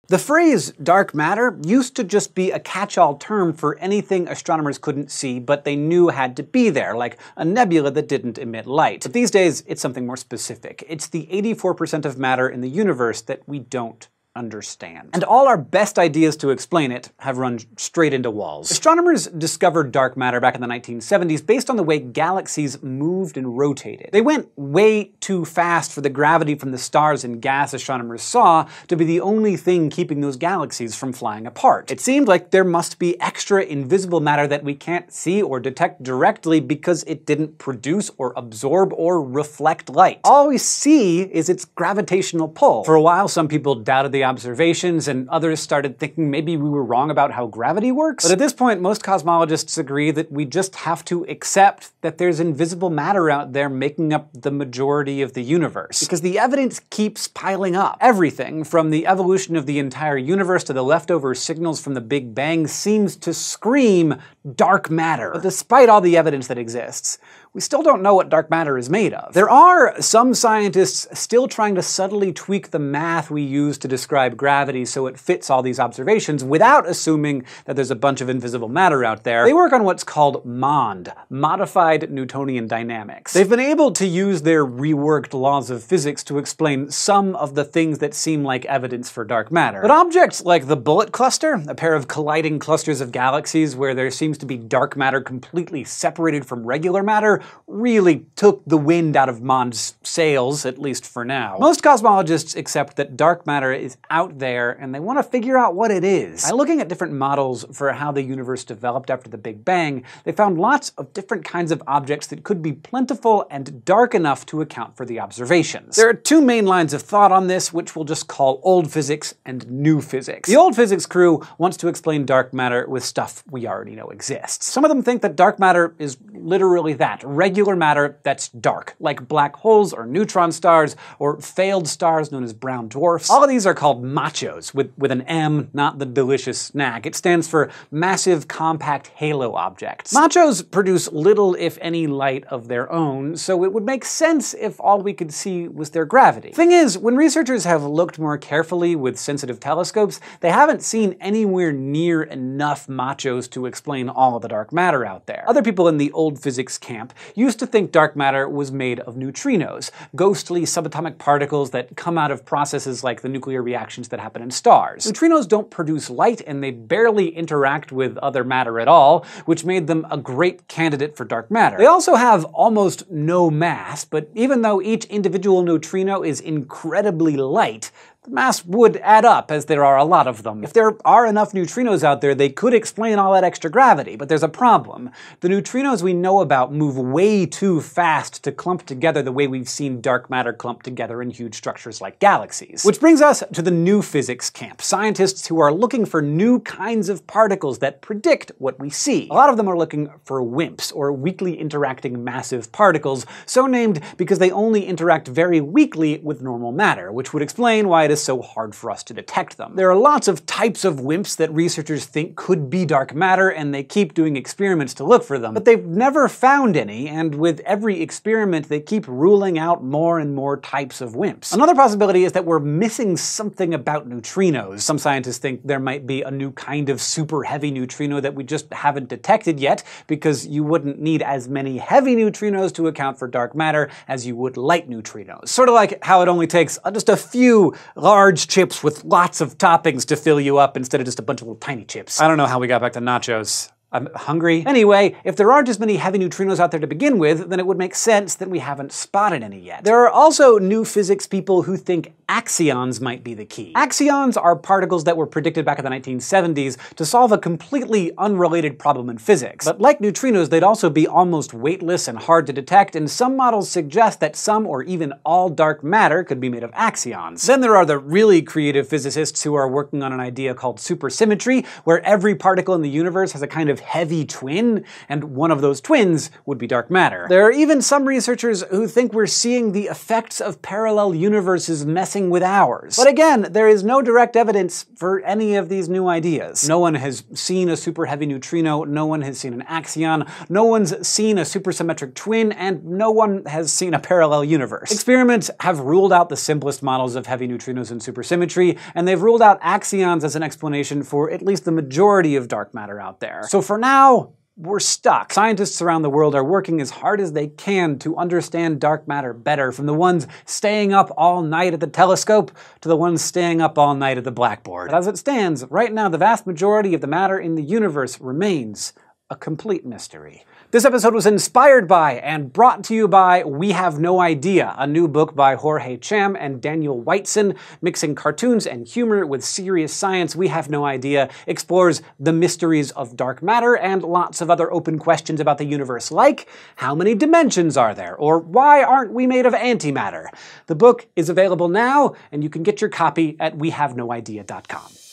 The phrase dark matter used to just be a catch-all term for anything astronomers couldn't see but they knew had to be there, like a nebula that didn't emit light. But these days, it's something more specific. It's the 84% of matter in the universe that we don't understand. And all our best ideas to explain it have run straight into walls. Astronomers discovered dark matter back in the 1970s based on the way galaxies moved and rotated. They went way too fast for the gravity from the stars and gas astronomers saw to be the only thing keeping those galaxies from flying apart. It seemed like there must be extra invisible matter that we can't see or detect directly because it didn't produce or absorb or reflect light. All we see is its gravitational pull. For a while, some people doubted the observations, and others started thinking maybe we were wrong about how gravity works. But at this point, most cosmologists agree that we just have to accept that there's invisible matter out there making up the majority of the universe. Because the evidence keeps piling up. Everything, from the evolution of the entire universe to the leftover signals from the Big Bang, seems to scream dark matter. But despite all the evidence that exists, we still don't know what dark matter is made of. There are some scientists still trying to subtly tweak the math we use to describe gravity so it fits all these observations without assuming that there's a bunch of invisible matter out there. They work on what's called MOND, Modified Newtonian Dynamics. They've been able to use their reworked laws of physics to explain some of the things that seem like evidence for dark matter. But objects like the Bullet Cluster, a pair of colliding clusters of galaxies where there seems to be dark matter completely separated from regular matter, really took the wind out of MOND's sails, at least for now. Most cosmologists accept that dark matter is out there and they want to figure out what it is. By looking at different models for how the universe developed after the Big Bang, they found lots of different kinds of objects that could be plentiful and dark enough to account for the observations. There are two main lines of thought on this, which we'll just call old physics and new physics. The old physics crew wants to explain dark matter with stuff we already know exists. Some of them think that dark matter is literally that, regular matter that's dark, like black holes or neutron stars or failed stars known as brown dwarfs. All of these are called Machos, with an M, not the delicious snack. It stands for massive compact halo objects. Machos produce little, if any, light of their own, so it would make sense if all we could see was their gravity. Thing is, when researchers have looked more carefully with sensitive telescopes, they haven't seen anywhere near enough Machos to explain all of the dark matter out there. Other people in the old physics camp used to think dark matter was made of neutrinos, ghostly subatomic particles that come out of processes like the nuclear reactions that happen in stars. Neutrinos don't produce light and they barely interact with other matter at all, which made them a great candidate for dark matter. They also have almost no mass, but even though each individual neutrino is incredibly light, the mass would add up, as there are a lot of them. If there are enough neutrinos out there, they could explain all that extra gravity, but there's a problem. The neutrinos we know about move way too fast to clump together the way we've seen dark matter clump together in huge structures like galaxies. Which brings us to the new physics camp, scientists who are looking for new kinds of particles that predict what we see. A lot of them are looking for WIMPs, or weakly interacting massive particles, so named because they only interact very weakly with normal matter, which would explain why it is so hard for us to detect them. There are lots of types of WIMPs that researchers think could be dark matter, and they keep doing experiments to look for them, but they've never found any, and with every experiment they keep ruling out more and more types of WIMPs. Another possibility is that we're missing something about neutrinos. Some scientists think there might be a new kind of super heavy neutrino that we just haven't detected yet, because you wouldn't need as many heavy neutrinos to account for dark matter as you would light neutrinos. Sort of like how it only takes just a few large chips with lots of toppings to fill you up instead of just a bunch of little tiny chips. I don't know how we got back to nachos. I'm hungry. Anyway, if there aren't as many heavy neutrinos out there to begin with, then it would make sense that we haven't spotted any yet. There are also new physics people who think axions might be the key. Axions are particles that were predicted back in the 1970s to solve a completely unrelated problem in physics. But like neutrinos, they'd also be almost weightless and hard to detect, and some models suggest that some or even all dark matter could be made of axions. Then there are the really creative physicists who are working on an idea called supersymmetry, where every particle in the universe has a kind of heavy twin, and one of those twins would be dark matter. There are even some researchers who think we're seeing the effects of parallel universes messing with ours. But again, there is no direct evidence for any of these new ideas. No one has seen a super heavy neutrino, no one has seen an axion, no one's seen a supersymmetric twin, and no one has seen a parallel universe. Experiments have ruled out the simplest models of heavy neutrinos in supersymmetry, and they've ruled out axions as an explanation for at least the majority of dark matter out there. So for now, we're stuck. Scientists around the world are working as hard as they can to understand dark matter better, from the ones staying up all night at the telescope to the ones staying up all night at the blackboard. But as it stands, right now the vast majority of the matter in the universe remains a complete mystery. This episode was inspired by and brought to you by We Have No Idea, a new book by Jorge Cham and Daniel Whiteson. Mixing cartoons and humor with serious science, We Have No Idea explores the mysteries of dark matter and lots of other open questions about the universe, like how many dimensions are there, or why aren't we made of antimatter? The book is available now, and you can get your copy at wehavenoidea.com.